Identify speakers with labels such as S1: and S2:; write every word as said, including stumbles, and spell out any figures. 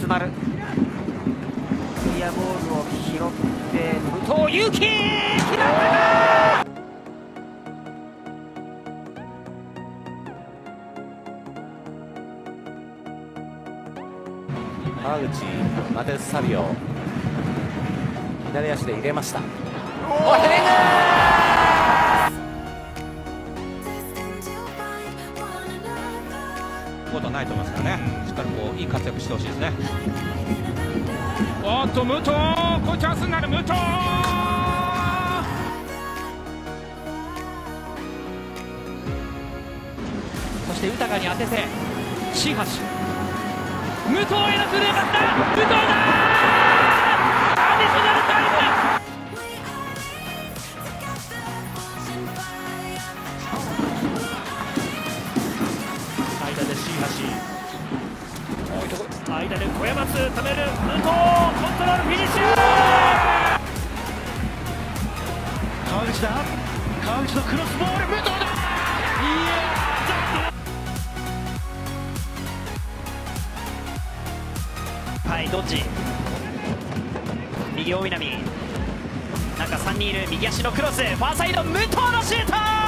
S1: 松丸、クリアボールを拾って武藤勇樹、決まった！
S2: 川口マテウス・サビオ、左足で入れました。おヘディング！
S3: ことはないと思いますからね、しっかりこういい活躍してほしいですね。おっと武藤、こういうチャンスになる武藤、そして豊に当てて新橋、武藤へのスルーパスだ、武藤だ、アディショナルタイム。間で新橋、間で小山津止める武藤、コントロールフィニッシュ。川口だ、川口のクロスボール、武藤だ、いやはい、ドッジ、右大南、中さんにんいる、右足のクロス、ファーサイド、武藤のシュート。